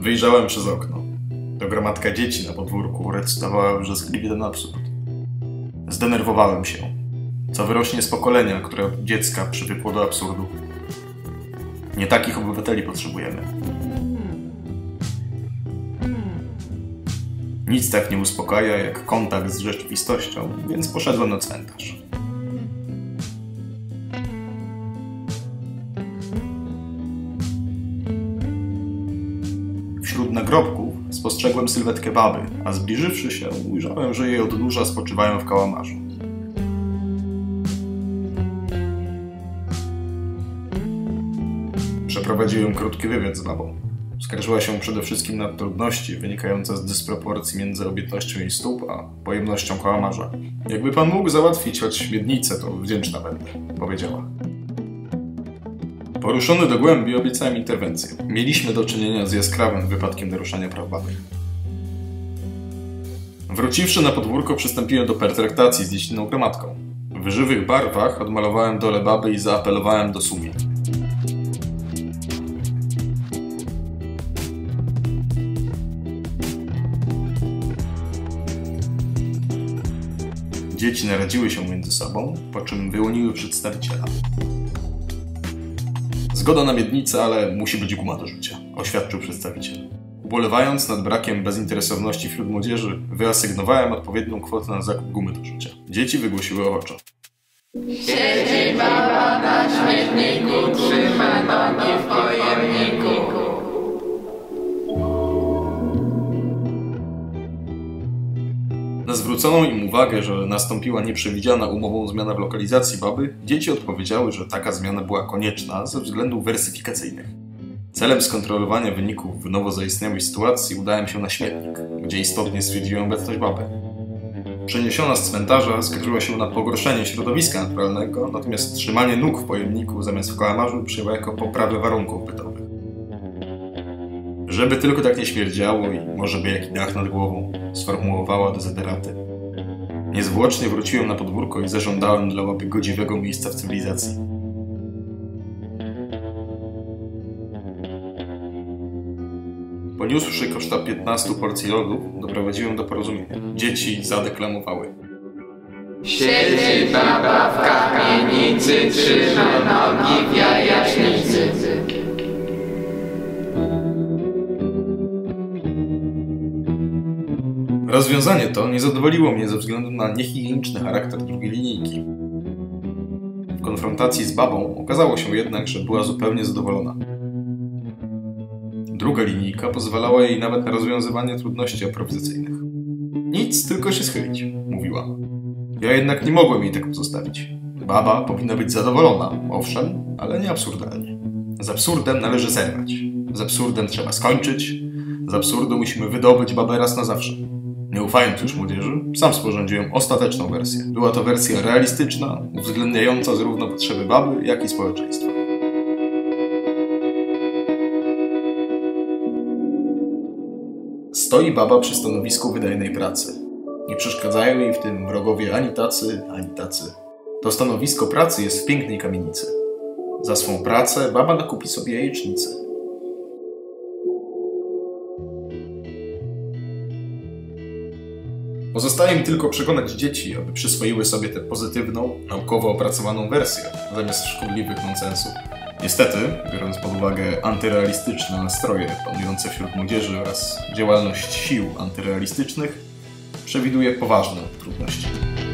Wyjrzałem przez okno. To gromadka dzieci na podwórku recytowała wrzaskliwie ten absurd. Zdenerwowałem się. Co wyrośnie z pokolenia, które od dziecka przywykło do absurdu. Nie takich obywateli potrzebujemy. Nic tak nie uspokaja jak kontakt z rzeczywistością, więc poszedłem na cmentarz. Wśród nagrobków spostrzegłem sylwetkę baby, a zbliżywszy się, ujrzałem, że jej odnóża spoczywają w kałamarzu. Przeprowadziłem krótki wywiad z babą. Skarżyła się przede wszystkim na trudności wynikające z dysproporcji między obietnością jej stóp a pojemnością kałamarza. Jakby pan mógł załatwić choć miednicę, to wdzięczna będę, powiedziała. Poruszony do głębi obiecałem interwencję. Mieliśmy do czynienia z jaskrawym wypadkiem naruszania praw baby. Wróciwszy na podwórko, przystąpiłem do pertraktacji z dziecinną gromadką. W żywych barwach odmalowałem dole baby i zaapelowałem do sumień. Dzieci naradziły się między sobą, po czym wyłoniły przedstawiciela. Zgoda na miednicę, ale musi być guma do rzucia, oświadczył przedstawiciel. Ubolewając nad brakiem bezinteresowności wśród młodzieży, wyasygnowałem odpowiednią kwotę na zakup gumy do rzucia. Dzieci wygłosiły ochoczo. Siedzi baba na śmietniku, trzyma nogi w pojemniku. Na zwróconą im uwagę, że nastąpiła nieprzewidziana umową zmiana w lokalizacji baby, dzieci odpowiedziały, że taka zmiana była konieczna ze względów weryfikacyjnych. Celem skontrolowania wyników w nowo zaistniałej sytuacji udałem się na śmietnik, gdzie istotnie stwierdziłem obecność baby. Przeniesiona z cmentarza skarżyła się na pogorszenie środowiska naturalnego, natomiast trzymanie nóg w pojemniku zamiast w kałamarzu przyjęła jako poprawę warunków bytowych. Żeby tylko tak nie śmierdziało i może by jaki dach nad głową, sformułowała dezyderaty. Niezwłocznie wróciłem na podwórko i zażądałem dla łapy godziwego miejsca w cywilizacji. Poniósłszy koszta 15 porcji lodów, doprowadziłem do porozumienia. Dzieci zadeklamowały. Siedzi baba w kamienicy, trzyma nogi w jajacznicy. Rozwiązanie to nie zadowoliło mnie ze względu na niehigieniczny charakter drugiej linijki. W konfrontacji z babą okazało się jednak, że była zupełnie zadowolona. Druga linijka pozwalała jej nawet na rozwiązywanie trudności aprowizacyjnych. Nic, tylko się schylić, mówiła. Ja jednak nie mogłem jej tak pozostawić. Baba powinna być zadowolona, owszem, ale nie absurdalnie. Z absurdem należy zerwać. Z absurdem trzeba skończyć. Z absurdu musimy wydobyć babę raz na zawsze. Nie ufając już młodzieży, sam sporządziłem ostateczną wersję. Była to wersja realistyczna, uwzględniająca zarówno potrzeby baby, jak i społeczeństwa. Stoi baba przy stanowisku wydajnej pracy. Nie przeszkadzają jej w tym wrogowie ani tacy, ani tacy. To stanowisko pracy jest w pięknej kamienicy. Za swą pracę baba nakupi sobie jajecznicę. Pozostaje mi tylko przekonać dzieci, aby przyswoiły sobie tę pozytywną, naukowo opracowaną wersję, zamiast szkodliwych nonsensów. Niestety, biorąc pod uwagę antyrealistyczne nastroje panujące wśród młodzieży oraz działalność sił antyrealistycznych, przewiduję poważne trudności.